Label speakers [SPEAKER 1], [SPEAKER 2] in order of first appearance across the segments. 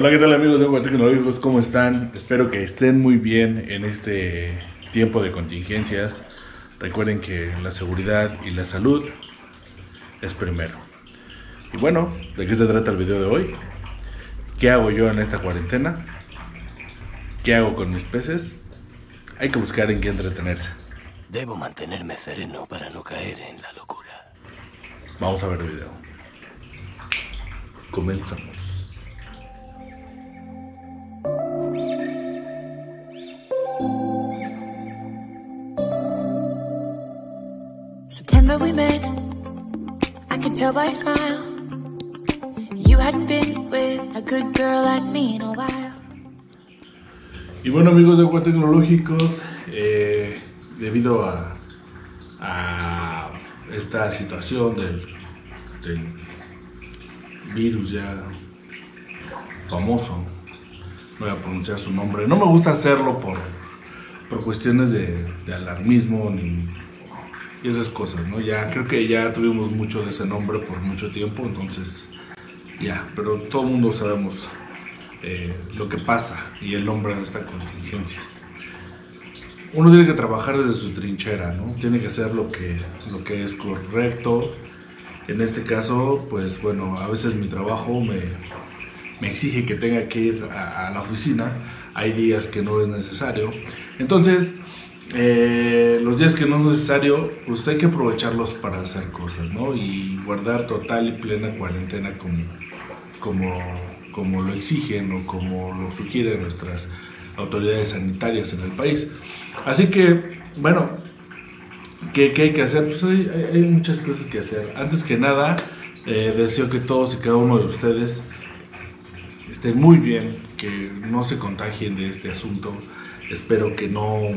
[SPEAKER 1] Hola, ¿qué tal amigos de Agua Tecnológicos? ¿Cómo están? Espero que estén muy bien en este tiempo de contingencias. Recuerden que la seguridad y la salud es primero. Y bueno, ¿de qué se trata el video de hoy? ¿Qué hago yo en esta cuarentena? ¿Qué hago con mis peces? Hay que buscar en qué entretenerse.
[SPEAKER 2] Debo mantenerme sereno para no caer en la locura.
[SPEAKER 1] Vamos a ver el video. Comenzamos.
[SPEAKER 3] September we met, I could tell by your smile. You hadn't been with a good girl like me in a while.
[SPEAKER 1] Y bueno amigos de Agua Tecnológicos, debido a esta situación del virus ya famoso, no voy a pronunciar su nombre, no me gusta hacerlo por cuestiones de alarmismo y esas cosas, ¿no? Ya creo que ya tuvimos mucho de ese nombre por mucho tiempo, entonces ya, pero todo el mundo sabemos lo que pasa y el nombre de esta contingencia. Uno tiene que trabajar desde su trinchera, ¿no? Tiene que hacer lo que es correcto. En este caso, pues bueno, a veces mi trabajo me exige que tenga que ir a la oficina. Hay días que no es necesario. Entonces, los días que no es necesario, pues hay que aprovecharlos para hacer cosas, ¿no? Y guardar total y plena cuarentena como lo exigen o como lo sugieren nuestras autoridades sanitarias en el país. Así que, bueno, ¿qué hay que hacer? Pues hay muchas cosas que hacer. Antes que nada, deseo que todos y cada uno de ustedes estén muy bien, que no se contagien de este asunto. Espero que no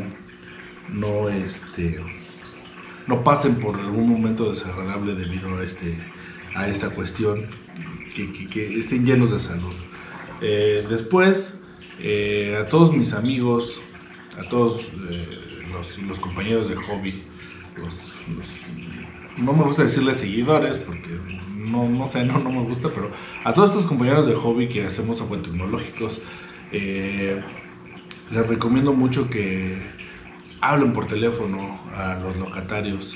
[SPEAKER 1] pasen por algún momento desagradable debido a esta cuestión, que estén llenos de salud. Después, a todos mis amigos, a todos los compañeros de hobby, no me gusta decirles seguidores porque no sé, no me gusta, pero a todos estos compañeros de hobby que hacemos Agua Tecnológicos, les recomiendo mucho que hablen por teléfono a los locatarios.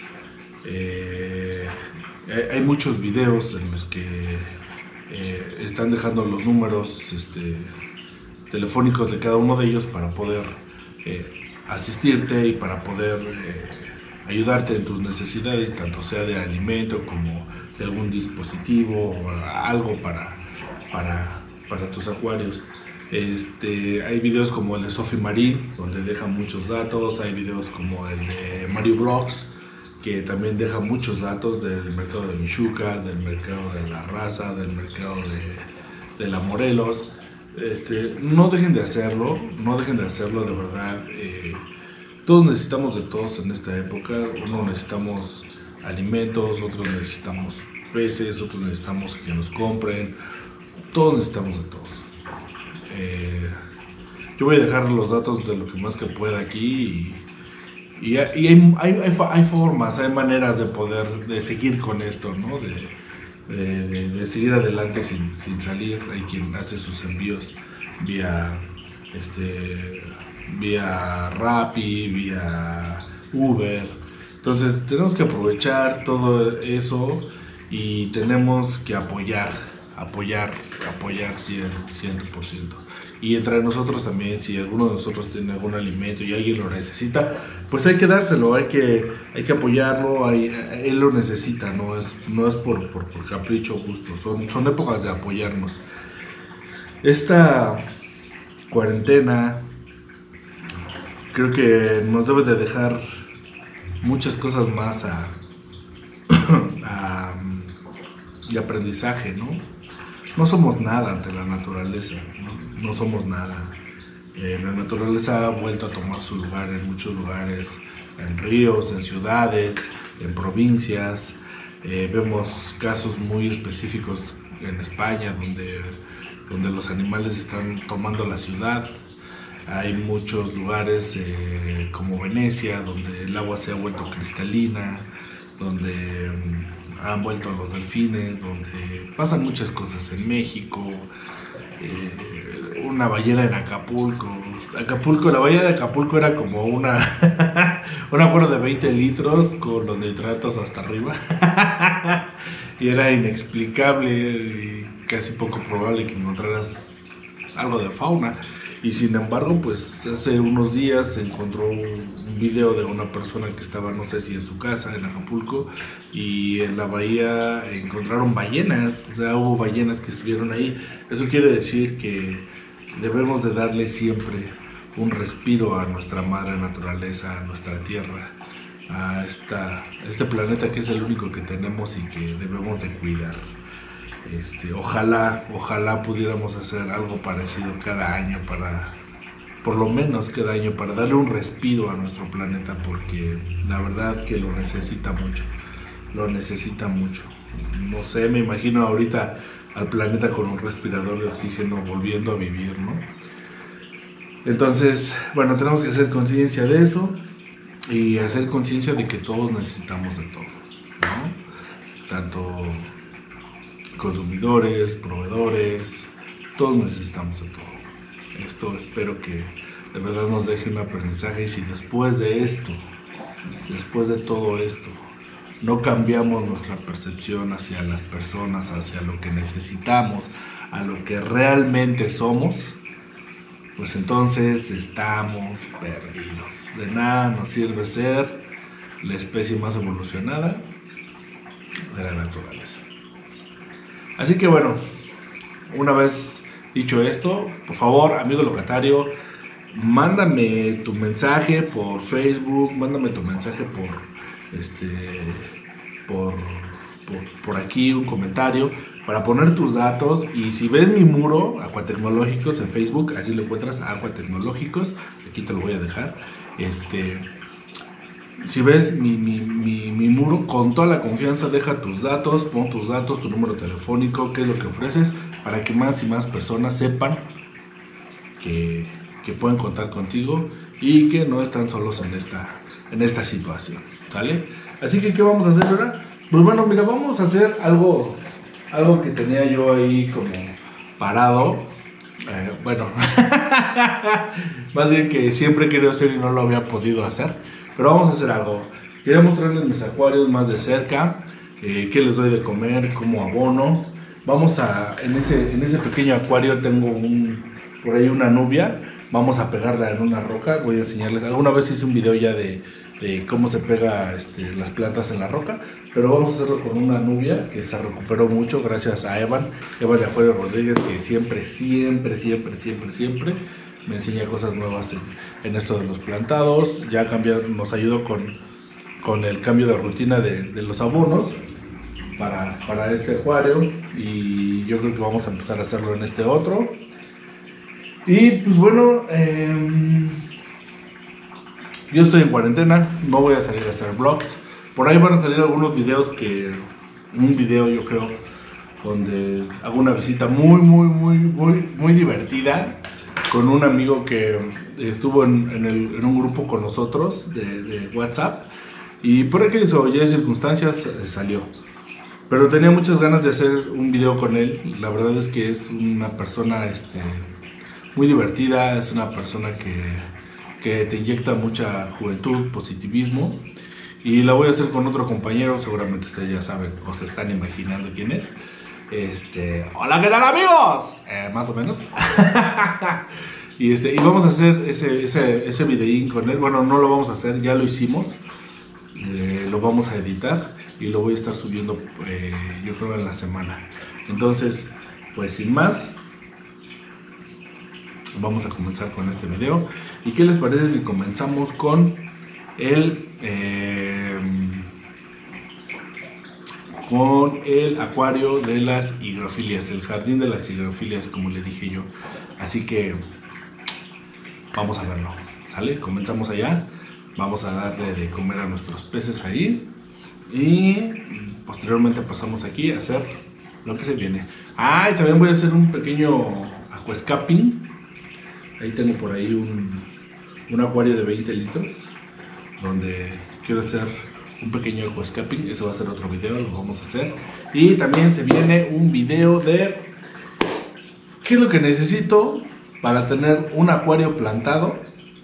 [SPEAKER 1] Hay muchos videos en los que están dejando los números telefónicos de cada uno de ellos para poder asistirte y para poder ayudarte en tus necesidades, tanto sea de alimento como de algún dispositivo o algo para tus acuarios. Hay videos como el de Sophie Marín, donde deja muchos datos. Hay videos como el de Mario Blogs, que también deja muchos datos del mercado de Michuca, del mercado de La Raza, del mercado de La Morelos. No dejen de hacerlo, de verdad. Todos necesitamos de todos en esta época. Unos necesitamos alimentos, otros necesitamos peces, otros necesitamos que nos compren. Todos necesitamos de todos. Yo voy a dejar los datos de lo que más que pueda aquí y hay formas, hay maneras de seguir con esto, ¿no? De seguir adelante sin salir. Hay quien hace sus envíos vía Rappi, vía Uber. Entonces tenemos que aprovechar todo eso y tenemos que apoyar 100%. Y entre nosotros también, si alguno de nosotros tiene algún alimento y alguien lo necesita, pues hay que dárselo, hay que apoyarlo. Él lo necesita, no es por capricho o gusto, son épocas de apoyarnos. Esta cuarentena creo que nos debe de dejar muchas cosas más de aprendizaje, ¿no? No somos nada ante la naturaleza, no somos nada. La naturaleza ha vuelto a tomar su lugar en muchos lugares, en ríos, en ciudades, en provincias. Vemos casos muy específicos en España donde los animales están tomando la ciudad. Hay muchos lugares como Venecia, donde el agua se ha vuelto cristalina, donde han vuelto los delfines, donde pasan muchas cosas. En México, una ballena en Acapulco. La bahía de Acapulco era como un acuario de 20 litros con los nitratos hasta arriba. Y era inexplicable y casi poco probable que encontraras algo de fauna. Y sin embargo, pues hace unos días se encontró un video de una persona que estaba, no sé si en su casa, en Acapulco, y en la bahía encontraron ballenas, o sea, hubo ballenas que estuvieron ahí. Eso quiere decir que debemos de darle siempre un respiro a nuestra madre naturaleza, a nuestra tierra, a este planeta que es el único que tenemos y que debemos de cuidar. Ojalá pudiéramos hacer algo parecido cada año, por lo menos cada año, para darle un respiro a nuestro planeta, porque la verdad que lo necesita mucho. No sé, me imagino ahorita al planeta con un respirador de oxígeno volviendo a vivir, ¿no? Entonces, bueno, tenemos que hacer conciencia de eso y hacer conciencia de que todos necesitamos de todo, ¿no? Tanto consumidores, proveedores, todos necesitamos de todo. Esto espero que de verdad nos deje un aprendizaje, y si después de todo esto, no cambiamos nuestra percepción hacia las personas, hacia lo que necesitamos, a lo que realmente somos, pues entonces estamos perdidos. De nada nos sirve ser la especie más evolucionada de la naturaleza. Así que bueno, una vez dicho esto, por favor, amigo locatario, mándame tu mensaje por Facebook, mándame tu mensaje por aquí, un comentario para poner tus datos. Y si ves mi muro Acuatecnológicos en Facebook, así lo encuentras, Acuatecnológicos, aquí te lo voy a dejar. Si ves mi muro, con toda la confianza deja tus datos, pon tus datos, tu número telefónico, qué es lo que ofreces, para que más y más personas sepan que pueden contar contigo y que no están solos en esta situación, ¿sale? Así que, ¿qué vamos a hacer ahora? Pues bueno, mira, vamos a hacer algo que tenía yo ahí como parado. Bueno, más bien que siempre he querido hacer y no lo había podido hacer. Pero vamos a hacer algo. Quería mostrarles mis acuarios más de cerca, qué les doy de comer, cómo abono. Vamos a, en ese pequeño acuario tengo por ahí una nubia. Vamos a pegarla en una roca. Voy a enseñarles. Alguna vez hice un video ya de cómo se pega las plantas en la roca, pero vamos a hacerlo con una nubia que se recuperó mucho gracias a Evan de Acuario Rodríguez, que siempre me enseña cosas nuevas en esto de los plantados. Ya nos ayudó con el cambio de rutina de los abonos para este acuario, y yo creo que vamos a empezar a hacerlo en este otro. Y pues bueno, yo estoy en cuarentena, no voy a salir a hacer vlogs. Por ahí van a salir algunos videos un video yo creo donde hago una visita muy divertida con un amigo que estuvo en un grupo con nosotros de WhatsApp, y por aquellas circunstancias salió. Pero tenía muchas ganas de hacer un video con él. La verdad es que es una persona muy divertida, es una persona que te inyecta mucha juventud, positivismo, y la voy a hacer con otro compañero. Seguramente ustedes ya saben o se están imaginando quién es. Hola, ¿qué tal, amigos? Más o menos. y vamos a hacer ese videín con él. Bueno, no lo vamos a hacer, ya lo hicimos. Lo vamos a editar y lo voy a estar subiendo yo creo en la semana. Entonces, pues sin más, vamos a comenzar con este video. ¿Y qué les parece si comenzamos con el acuario de las higrofilias, el jardín de las higrofilias, como le dije yo? Así que vamos a verlo, ¿sale? Comenzamos allá. Vamos a darle de comer a nuestros peces ahí, y posteriormente pasamos aquí a hacer lo que se viene. Y también voy a hacer un pequeño aquascaping. Ahí tengo por ahí un acuario de 20 litros donde quiero hacer un pequeño aquascaping. Ese va a ser otro video, lo vamos a hacer. Y también se viene un video de qué es lo que necesito para tener un acuario plantado,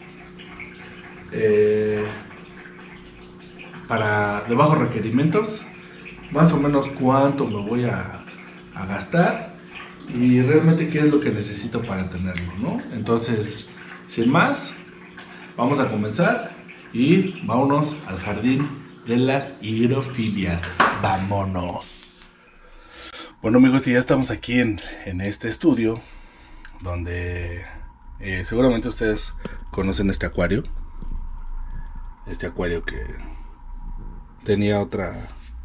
[SPEAKER 1] para de bajos requerimientos, más o menos cuánto me voy a gastar y realmente qué es lo que necesito para tenerlo, ¿no? Entonces, sin más, vamos a comenzar y vámonos al jardín de las higrofilias. ¡Vámonos! Bueno, amigos, y ya estamos aquí en este estudio donde seguramente ustedes conocen este acuario. Este acuario que tenía otra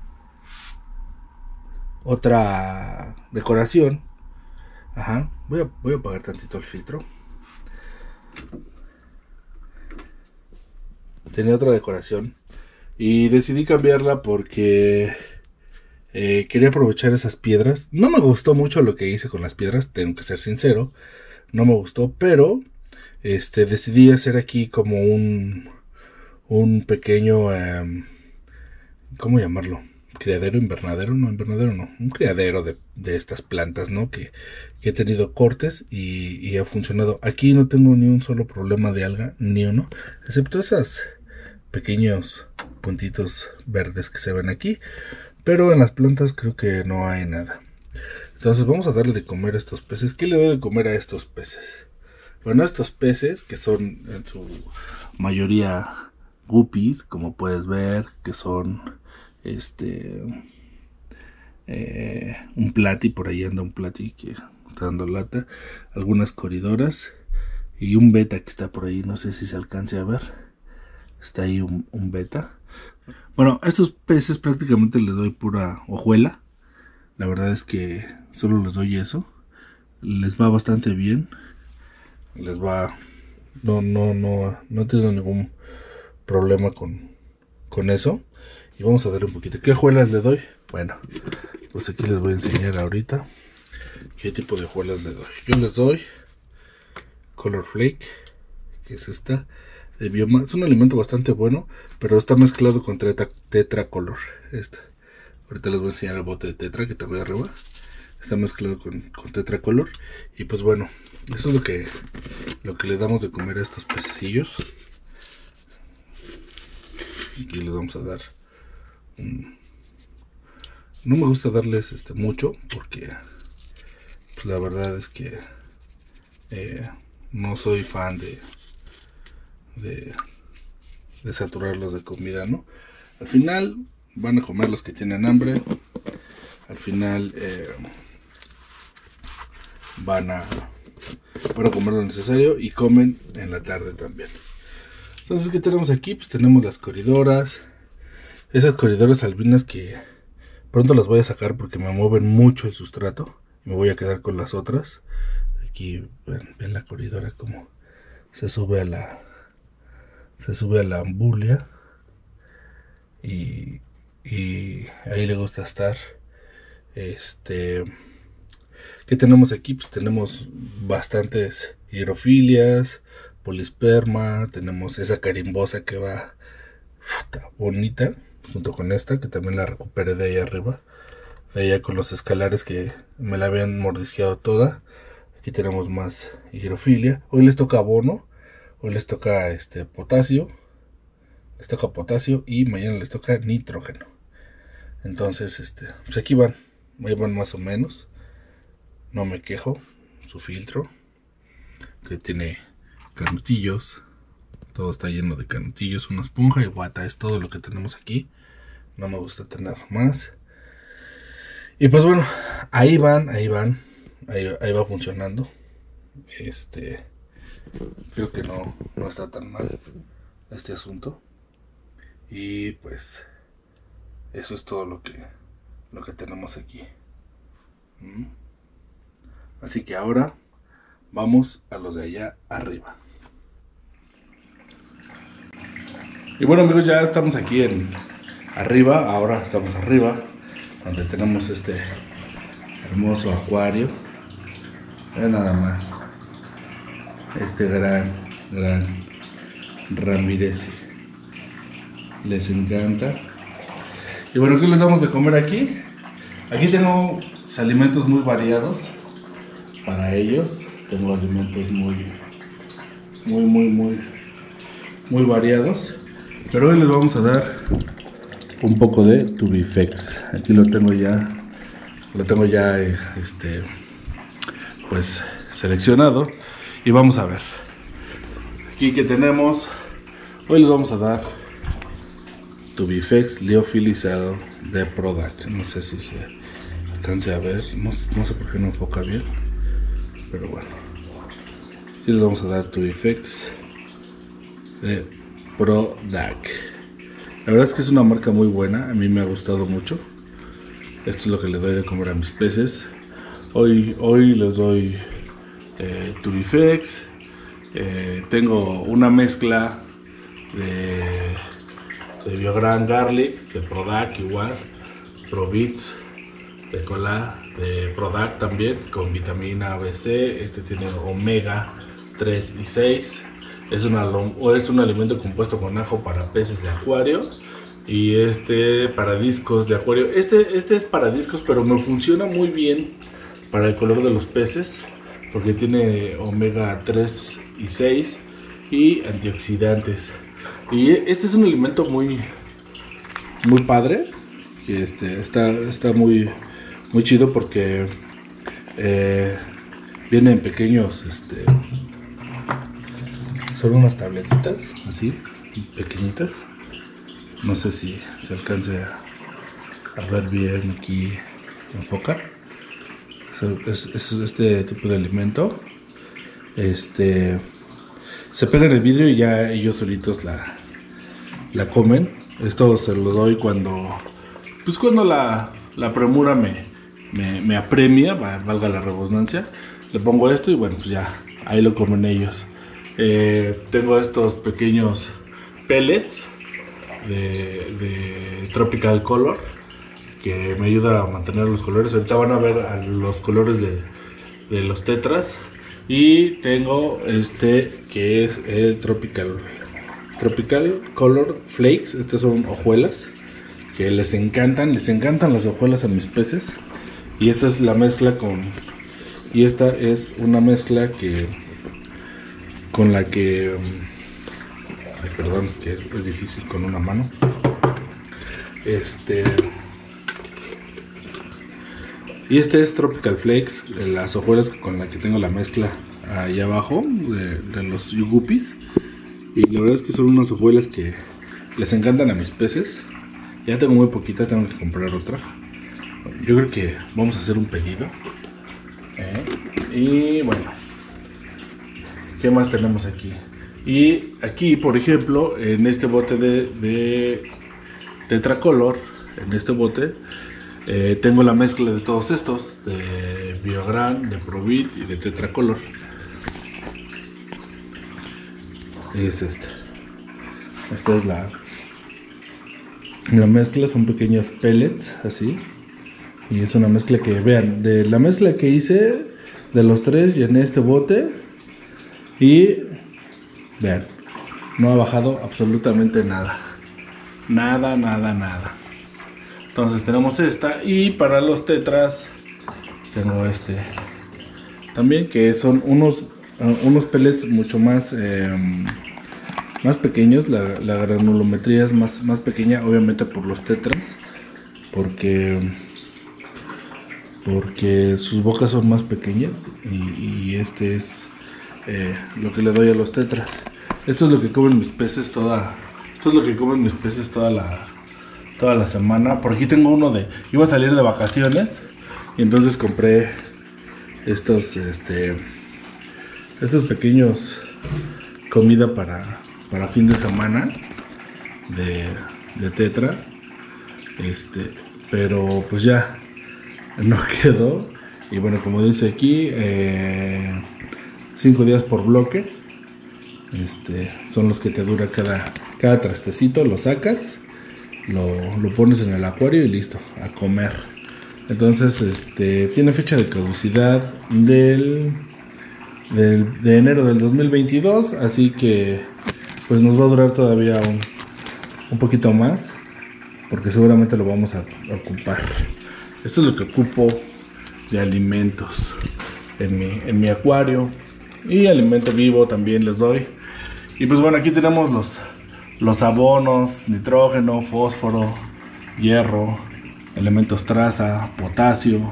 [SPEAKER 1] decoración. Ajá, voy a apagar tantito el filtro. Tenía otra decoración y decidí cambiarla porque quería aprovechar esas piedras. No me gustó mucho lo que hice con las piedras, tengo que ser sincero. No me gustó, pero decidí hacer aquí como un pequeño, ¿cómo llamarlo? Criadero, invernadero, no, invernadero no, un criadero de estas plantas, ¿no? Que he tenido cortes y ha funcionado. Aquí no tengo ni un solo problema de alga, ni uno, excepto esos pequeños puntitos verdes que se ven aquí, pero en las plantas creo que no hay nada. Entonces vamos a darle de comer a estos peces. ¿Qué le doy de comer a estos peces? Bueno, estos peces, que son en su mayoría guppies, como puedes ver, que son un plati, por ahí anda un plati que está dando lata, algunas coridoras y un beta que está por ahí, no sé si se alcance a ver, está ahí un beta. Bueno, a estos peces prácticamente les doy pura hojuela, la verdad es que solo les doy eso, les va bastante bien, les va, no he tenido ningún problema con eso. Y vamos a darle un poquito. ¿Qué hojuelas le doy? Bueno, pues aquí les voy a enseñar ahorita qué tipo de hojuelas le doy. Yo les doy Color Flake, que es esta de Bioma. Es un alimento bastante bueno, pero está mezclado con Tetracolor. Ahorita les voy a enseñar el bote de Tetra que tengo ahí arriba. Está mezclado con Tetracolor. Y pues bueno, eso es lo que le damos de comer a estos pececillos. Aquí les vamos a dar. No me gusta darles mucho porque pues, la verdad es que no soy fan de saturarlos de comida, ¿no? Al final van a comer los que tienen hambre. Al final van a comer lo necesario y comen en la tarde también. Entonces, ¿qué tenemos aquí? Pues tenemos las coridoras. Esas coridoras albinas que pronto las voy a sacar porque me mueven mucho el sustrato. Me voy a quedar con las otras. Aquí ven la coridora como se sube a la ambulia. Y ahí le gusta estar. ¿Qué tenemos aquí? Pues tenemos bastantes higrofilias, polisperma. Tenemos esa carimbosa que va bonita. Junto con esta, que también la recuperé de ahí arriba, de allá con los escalares que me la habían mordisqueado toda. Aquí tenemos más higrofilia. Hoy les toca abono, hoy les toca potasio, y mañana les toca nitrógeno. Entonces, pues aquí van más o menos. No me quejo. Su filtro, que tiene canutillos. Todo está lleno de canutillos, una esponja y guata, es todo lo que tenemos aquí. No me gusta tener más. Y pues bueno, ahí va funcionando. Creo que no está tan mal este asunto. Y pues eso es todo lo que tenemos aquí. Así que ahora vamos a los de allá arriba. Y bueno, amigos, ya estamos aquí arriba. Ahora estamos arriba, donde tenemos este hermoso acuario. Vean nada más este gran Ramírez. Les encanta. Y bueno, ¿qué les damos de comer aquí? Aquí tengo alimentos muy variados para ellos. Tengo alimentos muy variados. Pero hoy les vamos a dar un poco de Tubifex. Aquí lo tengo ya pues seleccionado. Y vamos a ver. Aquí que tenemos, hoy les vamos a dar Tubifex liofilizado de Prodac. No sé si se alcance a ver, no sé por qué no enfoca bien, pero bueno, sí les vamos a dar Tubifex de Prodac. La verdad es que es una marca muy buena, a mí me ha gustado mucho. Esto es lo que le doy de comer a mis peces. Hoy les doy Tubifex. Tengo una mezcla de Biogran Garlic, de Prodac igual, Probits, de cola, de Prodac también, con vitamina ABC. Este tiene omega 3 y 6. Es un alimento compuesto con ajo para peces de acuario. Y para discos de acuario. Este es para discos, pero me funciona muy bien para el color de los peces, porque tiene omega 3 y 6 y antioxidantes. Y este es un alimento muy padre, que está muy chido porque viene en pequeños, son unas tabletitas así, pequeñitas. No sé si se alcance a ver bien, aquí enfoca. Es este tipo de alimento. Se pega en el vidrio y ya ellos solitos la comen. Esto se lo doy cuando la premura me apremia, valga la redundancia. Le pongo esto y bueno, pues ya ahí lo comen ellos. Tengo estos pequeños pellets de Tropical Color, que me ayuda a mantener los colores. Ahorita van a ver los colores de los tetras. Y tengo que es el Tropical Color Flakes. Estas son hojuelas que les encantan las hojuelas a mis peces. Y esta es la mezcla y esta es una mezcla con la que perdón, que es difícil con una mano. Y es Tropical Flakes, las hojuelas con la que tengo la mezcla ahí abajo de los yugupis. Y la verdad es que son unas hojuelas que les encantan a mis peces. Ya tengo muy poquita, tengo que comprar otra. Yo creo que vamos a hacer un pedido. Y bueno, ¿qué más tenemos aquí? Y aquí, por ejemplo, en este bote de Tetracolor, en este bote tengo la mezcla de todos estos, de Biogran, de Probit y de Tetracolor. Es esta es la mezcla, son pequeños pellets así. Y es una mezcla que, vean, de la mezcla que hice de los tres llené este bote. Y vean, no ha bajado absolutamente nada. Nada. Entonces tenemos esta. Y para los tetras tengo también, que son unos pellets mucho más pequeños. La granulometría es más pequeña, obviamente por los tetras, porque sus bocas son más pequeñas. Y este es lo que le doy a los tetras. Esto es lo que comen mis peces toda la semana. Por aquí tengo iba a salir de vacaciones y entonces compré estos pequeños comida para fin de semana de tetra. Pero pues ya no quedó. Y bueno, como dice aquí, 5 días por bloque. Son los que te dura cada trastecito. Lo sacas, lo pones en el acuario y listo, a comer. Entonces tiene fecha de caducidad de enero del 2022, así que pues nos va a durar todavía un poquito más, porque seguramente lo vamos a ocupar. Esto es lo que ocupo de alimentos. en mi acuario. Y alimento vivo también les doy. Y pues bueno, aquí tenemos los abonos, nitrógeno, fósforo, hierro, elementos traza, potasio.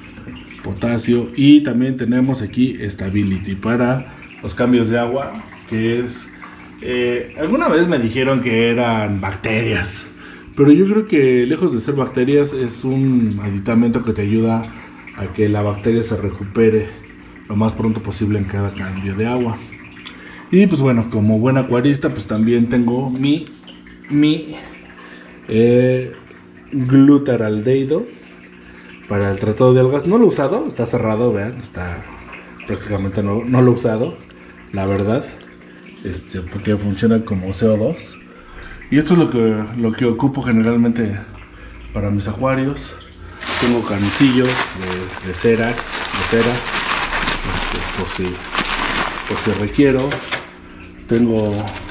[SPEAKER 1] Y también tenemos aquí Stability para los cambios de agua, que es... alguna vez me dijeron que eran bacterias, pero yo creo que lejos de ser bacterias es un aditamento que te ayuda a que la bacteria se recupere lo más pronto posible en cada cambio de agua. Y pues bueno, como buen acuarista pues también tengo mi glutaraldehído para el tratado de algas. No lo he usado, está cerrado, vean, está prácticamente no lo he usado, la verdad, porque funciona como CO2. Y esto es lo que ocupo generalmente para mis acuarios. Tengo canutillos de cera, por si requiero. Tengo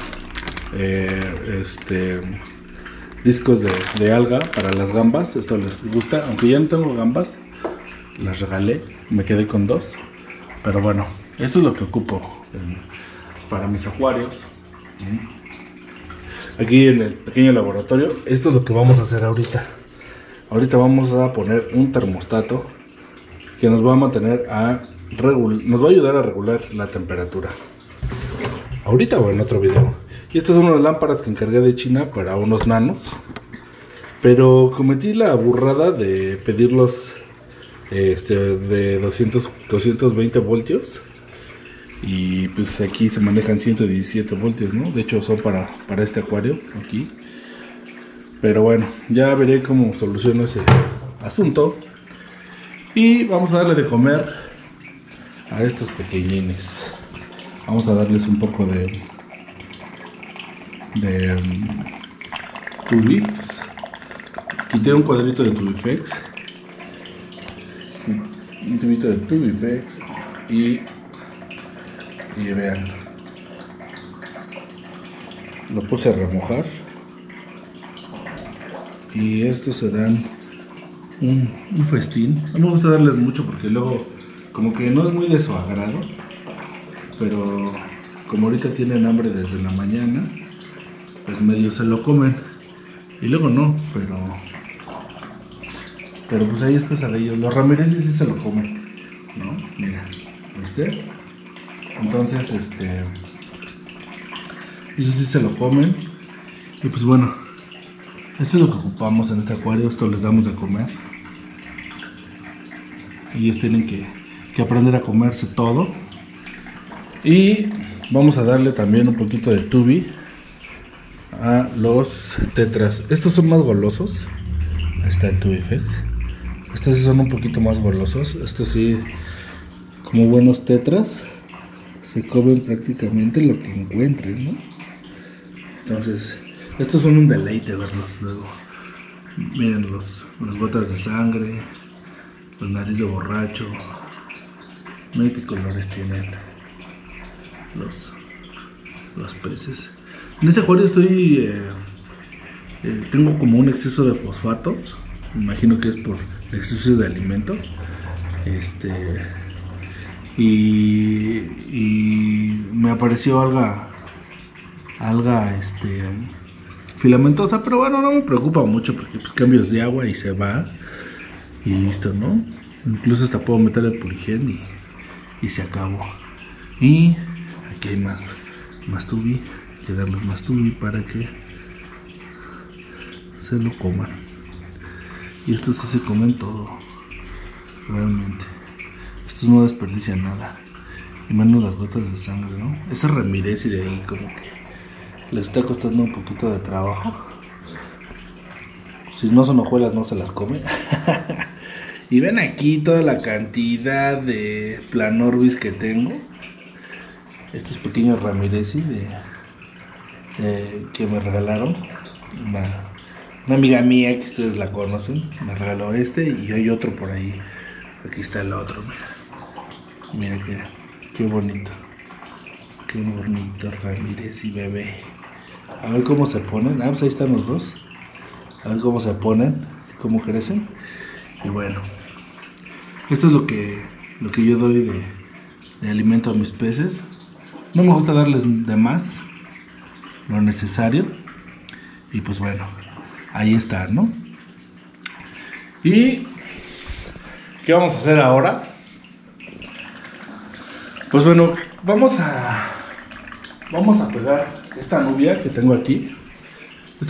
[SPEAKER 1] discos de alga para las gambas. Esto les gusta, aunque ya no tengo gambas, las regalé, me quedé con 2. Pero bueno, eso es lo que ocupo para mis acuarios. Aquí en el pequeño laboratorio, esto es lo que vamos a hacer ahorita. Ahorita vamos a poner un termostato que nos va a mantener nos va a ayudar a regular la temperatura. Ahorita o en otro video. Y estas son unas lámparas que encargué de China para unos nanos. Pero cometí la burrada de pedirlos de 220 voltios. Y pues aquí se manejan 117 voltios, ¿no? De hecho son para este acuario aquí. Pero bueno, ya veré cómo soluciono ese asunto. Y vamos a darle de comer a estos pequeñines. Vamos a darles un poco de Tubifex. Quité un cuadrito de Tubifex. Un tubito de Tubifex. Y vean, lo puse a remojar. Y estos se dan un festín. No me gusta darles mucho porque luego como que no es muy de su agrado. Pero como ahorita tienen hambre desde la mañana, pues medio se lo comen. Y luego no, pero pues ahí es cosa de ellos. Los Ramírez sí se lo comen, ¿no? Mira, ¿viste? Entonces, ellos sí se lo comen. Y pues bueno, esto es lo que ocupamos en este acuario. Esto les damos de comer. Ellos tienen que aprender a comerse todo. Y vamos a darle también un poquito de tubi a los tetras. Estos son más golosos. Ahí está el Tubifex. Estos sí son un poquito más golosos. Estos sí, como buenos tetras, se comen prácticamente lo que encuentren, ¿no? Entonces, estos son un deleite verlos luego. Miren las gotas de sangre, los nariz de borracho. Miren qué colores tienen los peces. En este acuario tengo como un exceso de fosfatos. Me imagino que es por el exceso de alimento. Y me apareció alga filamentosa, pero bueno, no me preocupa mucho porque pues cambios de agua y se va y listo, ¿no? Incluso hasta puedo meter el purigen y se acabó. Y aquí hay más tubi, hay que darles más tubi para que se lo coman. Y estos sí se comen todo, realmente. Estos no desperdician nada. Y menos las gotas de sangre, ¿no? Esa Ramírez y de ahí como que les está costando un poquito de trabajo. Si no son hojuelas no se las comen. Y ven aquí toda la cantidad de Planorbis que tengo. Estos pequeños Ramírez que me regalaron. Una amiga mía que ustedes la conocen me regaló y hay otro por ahí. Aquí está el otro, mira qué bonito. Qué bonito Ramírez y bebé. A ver cómo se ponen. Pues ahí están los dos. A ver cómo se ponen, cómo crecen. Y bueno, esto es lo que lo que yo doy de alimento a mis peces. No me gusta darles de más lo necesario. Y pues bueno, ahí está, ¿no? ¿Y qué vamos a hacer ahora? Pues bueno, vamos a pegar esta nubia que tengo aquí. Esta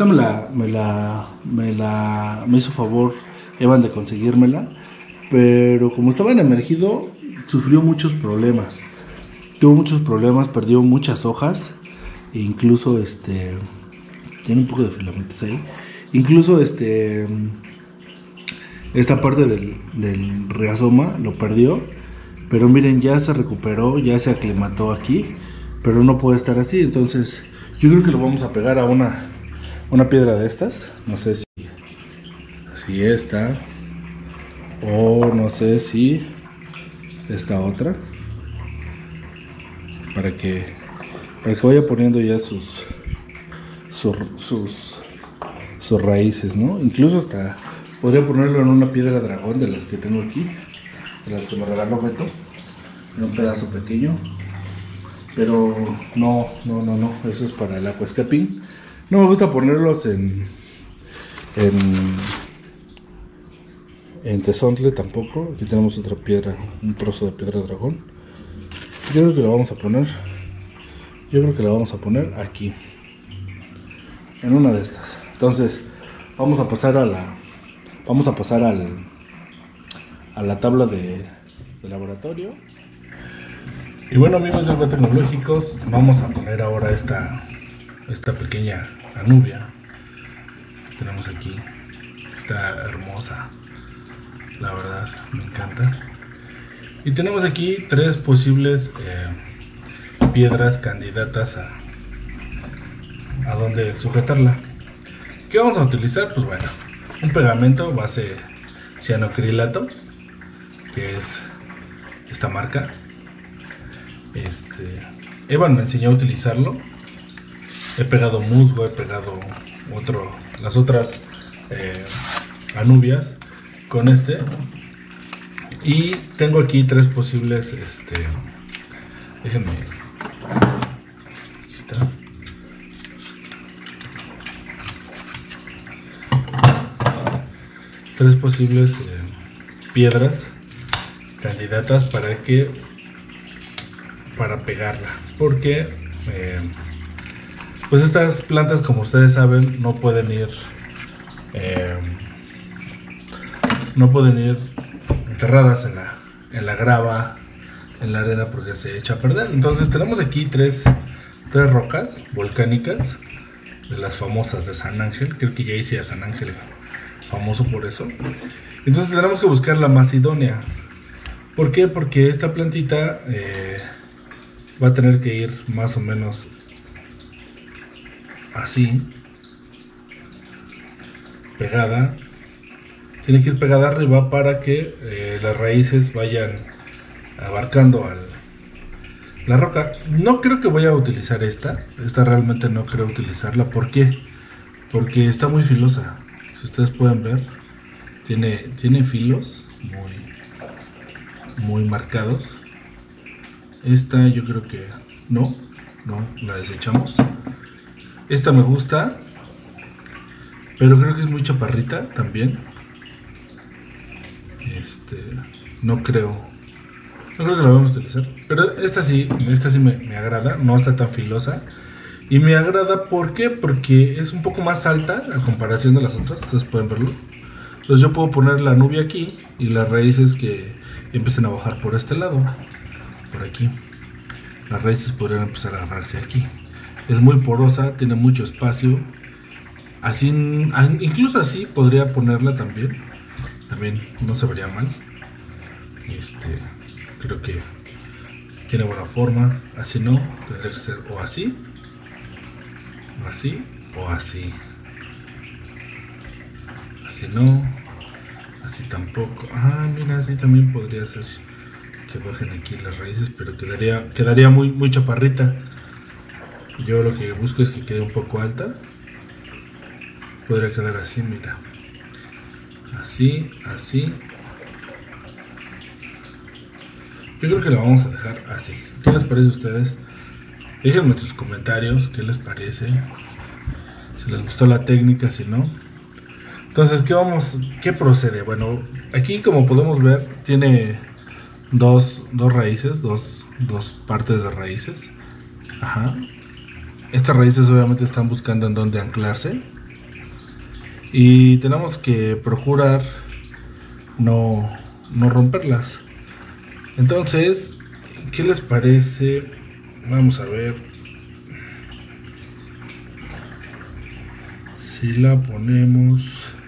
[SPEAKER 1] me hizo favor Evan de conseguírmela, pero como estaba en emergido, sufrió muchos problemas. Tuvo muchos problemas, perdió muchas hojas, e incluso tiene un poco de filamentos ahí. Incluso esta parte del rizoma lo perdió, pero miren, ya se recuperó, ya se aclimató aquí, pero no puede estar así. Entonces yo creo que lo vamos a pegar a una piedra de estas. No sé si esta, o no sé si esta otra, para que vaya poniendo ya sus raíces, ¿no? Incluso hasta podría ponerlo en una piedra dragón de las que tengo aquí, de las que me regaló Beto, en un pedazo pequeño. Pero no, eso es para el aquascaping. No me gusta ponerlos en tezontle tampoco. Aquí tenemos otra piedra, un trozo de piedra dragón. Yo creo que la vamos a poner aquí, en una de estas. Entonces vamos a pasar a la tabla de laboratorio. Y bueno, amigos de Agua Tecnológicos, vamos a poner ahora esta pequeña anubia que tenemos aquí. Está hermosa, la verdad, me encanta. Y tenemos aquí 3 posibles piedras candidatas a donde sujetarla. ¿Qué vamos a utilizar? Pues bueno, un pegamento base cianoacrilato, que es esta marca. Evan me enseñó a utilizarlo. He pegado musgo, he pegado las otras anubias con y tengo aquí 3 posibles, déjenme, aquí está. Tres posibles piedras candidatas para pegarla, porque pues estas plantas, como ustedes saben, no pueden ir enterradas en la grava, en la arena, porque se echa a perder. Entonces tenemos aquí tres rocas volcánicas, de las famosas de San Ángel. Creo que ya hice a San Ángel famoso por eso. Entonces tenemos que buscar la más idónea. ¿Por qué? Porque esta plantita va a tener que ir más o menos así, pegada. Tiene que ir pegada arriba para que las raíces vayan abarcando la roca. No creo que voy a utilizar esta realmente no creo utilizarla. ¿Por qué? Porque está muy filosa. Si ustedes pueden ver, tiene filos muy marcados. Esta yo creo que no, la desechamos. Esta me gusta, pero creo que es muy chaparrita también. No creo que la vamos a utilizar. Pero esta sí me agrada, no está tan filosa. Y me agrada, ¿por qué? Porque es un poco más alta a comparación de las otras. Ustedes pueden verlo. Entonces yo puedo poner la nubia aquí y las raíces que empiecen a bajar por este lado, por aquí. Las raíces podrían empezar a agarrarse aquí. Es muy porosa, tiene mucho espacio. Así, incluso así podría ponerla también no se vería mal. Creo que tiene buena forma. Así no, tendría que ser o así, o así, o así. Así no, así tampoco. Mira, así también podría ser que bajen aquí las raíces, pero quedaría muy chaparrita. Yo lo que busco es que quede un poco alta. Podría quedar así, mira. Así. Yo creo que lo vamos a dejar así. ¿Qué les parece a ustedes? Déjenme en sus comentarios qué les parece, si les gustó la técnica, si no. Entonces, ¿qué procede? Bueno, aquí como podemos ver, tiene dos raíces, dos partes de raíces. Ajá. Estas raíces obviamente están buscando en dónde anclarse. Y tenemos que procurar no romperlas. Entonces, ¿qué les parece? Vamos a ver. Si la ponemos...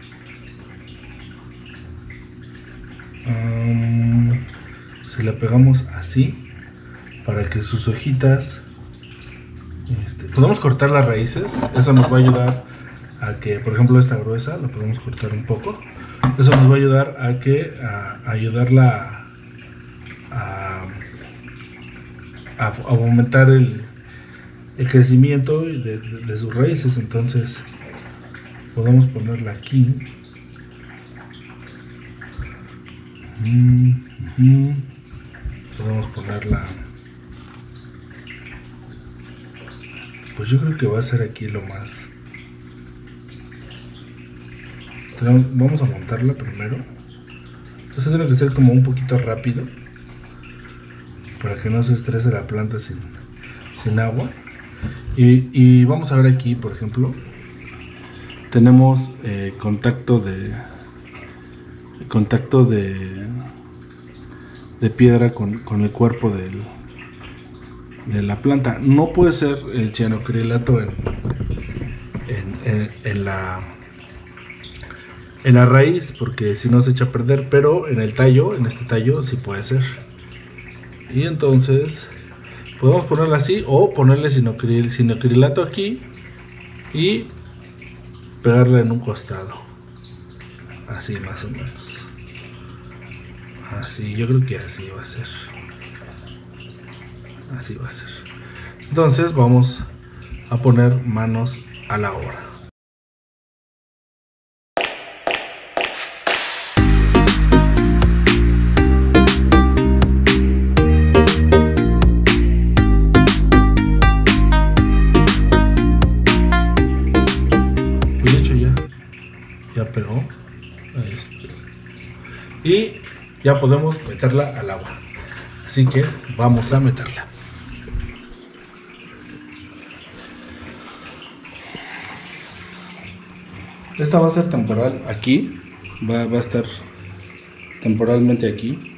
[SPEAKER 1] si la pegamos así, para que sus hojitas... podemos cortar las raíces. Eso nos va a ayudar a que, por ejemplo, esta gruesa la podemos cortar un poco. Eso nos va a ayudar a ayudarla a aumentar el crecimiento de sus raíces. Entonces podemos ponerla aquí. Podemos ponerla, pues yo creo que va a ser aquí lo más. Vamos a montarla primero. Esto tiene que ser como un poquito rápido, para que no se estrese la planta sin agua. Y vamos a ver aquí, por ejemplo, tenemos contacto de piedra con el cuerpo de la planta. No puede ser el cianocrilato en la raíz, porque si no se echa a perder, pero en el tallo, en este tallo sí puede ser. Y entonces podemos ponerla así, o ponerle cianocrilato aquí y pegarla en un costado, así más o menos. Así, yo creo que así va a ser. Así va a ser. Entonces vamos a poner manos a la obra. Pues de hecho ya pegó. Y ya podemos meterla al agua. Así que vamos a meterla. Esta va a ser temporal aquí. Va a estar temporalmente aquí.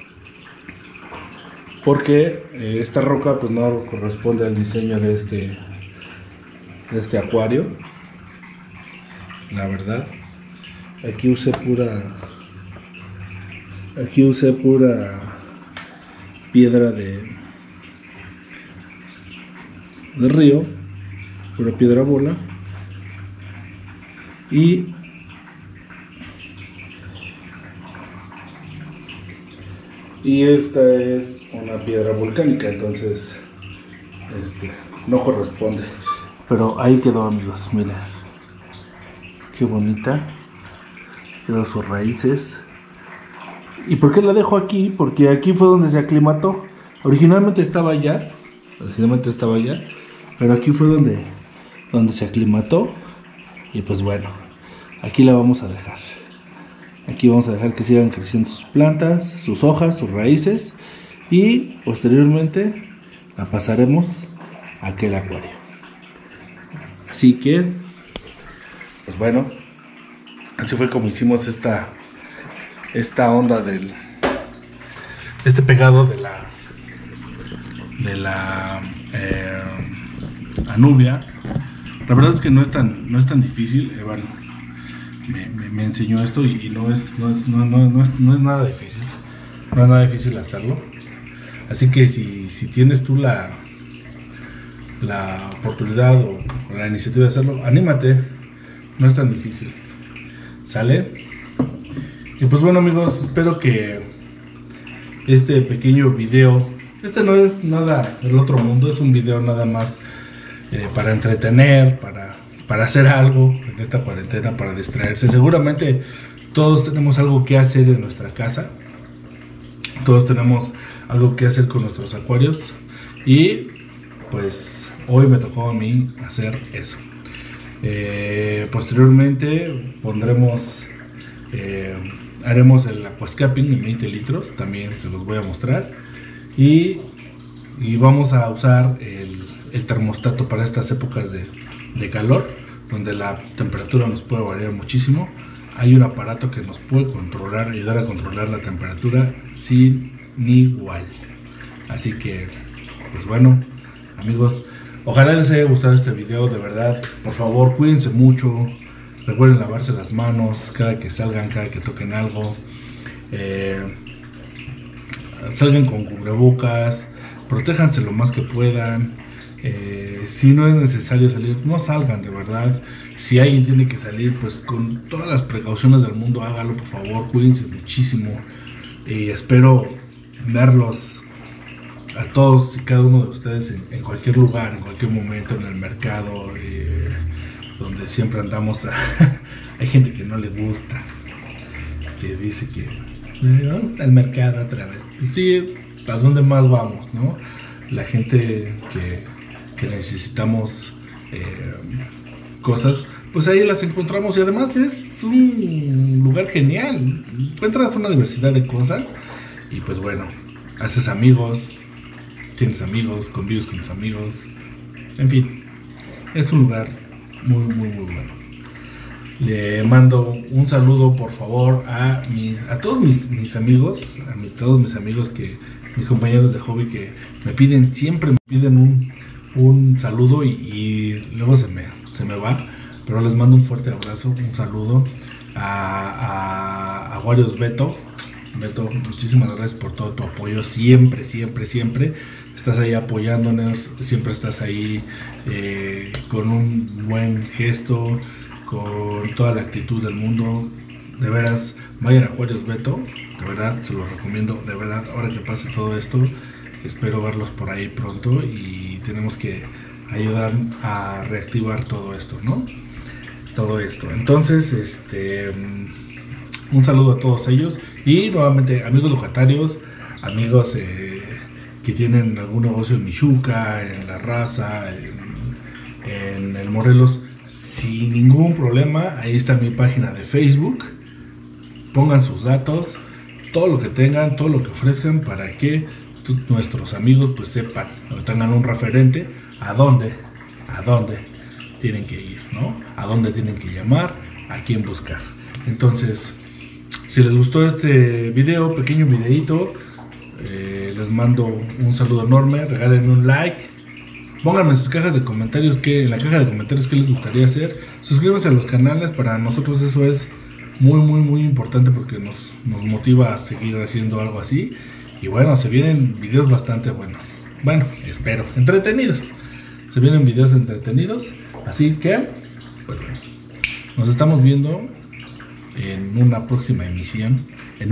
[SPEAKER 1] Porque esta roca pues no corresponde al diseño de este acuario. La verdad. Aquí usé pura piedra de río, pura piedra bola, y esta es una piedra volcánica, entonces no corresponde, pero ahí quedó, amigos. Miren qué bonita quedó sus raíces. ¿Y por qué la dejo aquí? Porque aquí fue donde se aclimató. Originalmente estaba allá, pero aquí fue donde se aclimató. Y pues bueno, aquí la vamos a dejar. Aquí vamos a dejar que sigan creciendo sus plantas, sus hojas, sus raíces. Y posteriormente la pasaremos a aquel acuario. Así que, pues bueno, así fue como hicimos esta onda este pegado de la anubia. La verdad es que no es tan difícil. Bueno, me enseñó esto y no es nada difícil. No es nada difícil hacerlo. Así que si tienes tú la oportunidad o la iniciativa de hacerlo, anímate. No es tan difícil. ¿Sale? Y pues bueno, amigos, espero que este pequeño video, no es nada del otro mundo, es un video nada más para entretener, para hacer algo en esta cuarentena, para distraerse. Seguramente todos tenemos algo que hacer en nuestra casa, todos tenemos algo que hacer con nuestros acuarios. Y pues hoy me tocó a mí hacer eso. Posteriormente haremos el aquascaping en 20 litros, también se los voy a mostrar. Y vamos a usar el termostato para estas épocas de calor, donde la temperatura nos puede variar muchísimo. Hay un aparato que nos puede ayudar a controlar la temperatura sin igual. Así que, pues bueno, amigos, ojalá les haya gustado este video, de verdad. Por favor, cuídense mucho. Recuerden lavarse las manos cada que salgan, cada que toquen algo. Salgan con cubrebocas, protéjanse lo más que puedan. Si no es necesario salir, no salgan, de verdad. Si alguien tiene que salir, pues con todas las precauciones del mundo, hágalo, por favor. Cuídense muchísimo. Y espero verlos a todos y cada uno de ustedes en cualquier lugar, en cualquier momento, en el mercado, donde siempre andamos. Hay gente que no le gusta, que dice que al mercado otra vez. Pues sí, ¿a dónde más vamos, no? La gente que necesitamos cosas, pues ahí las encontramos. Y además es un lugar genial. Encuentras una diversidad de cosas. Y pues bueno, haces amigos, tienes amigos, convives con tus amigos. En fin, es un lugar muy bueno. Le mando un saludo, por favor, a todos mis amigos, todos mis amigos, mis compañeros de hobby, que siempre me piden un saludo y luego se me va. Pero les mando un fuerte abrazo, un saludo a Warriors Beto. Beto, muchísimas gracias por todo tu apoyo, siempre estás ahí apoyándonos, siempre estás ahí con un buen gesto, con toda la actitud del mundo. De veras, vayan a Warriors Beto, de verdad, se los recomiendo, de verdad. Ahora que pase todo esto, espero verlos por ahí pronto, y tenemos que ayudar a reactivar todo esto, ¿no? Todo esto. Entonces, un saludo a todos ellos. Y nuevamente, amigos locatarios, amigos que tienen algún negocio en Michuca, en La Raza, en el Morelos, sin ningún problema, ahí está mi página de Facebook. Pongan sus datos, todo lo que tengan, todo lo que ofrezcan, para que nuestros amigos pues sepan, o tengan un referente a dónde tienen que ir, ¿no? A dónde tienen que llamar, a quién buscar. Entonces, si les gustó este video, pequeño videito, les mando un saludo enorme. Regálenme un like, pónganme en sus cajas de comentarios en la caja de comentarios qué les gustaría hacer. Suscríbanse a los canales, para nosotros eso es muy importante, porque nos motiva a seguir haciendo algo así. Y bueno, se vienen videos bastante buenos. Bueno, espero, entretenidos. Se vienen videos entretenidos. Así que, pues bueno, nos estamos viendo en una próxima emisión.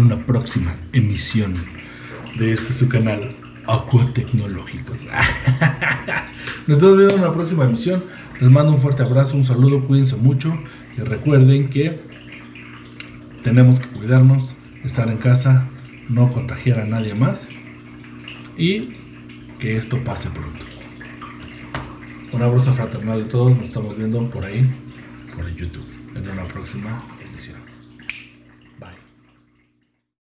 [SPEAKER 1] De su canal Acuatecnológicos. Nos estamos viendo en una próxima emisión. Les mando un fuerte abrazo, un saludo, cuídense mucho. Y recuerden que tenemos que cuidarnos, estar en casa, no contagiar a nadie más, y que esto pase pronto. Un abrazo fraternal de todos. Nos estamos viendo por ahí, por YouTube, en una próxima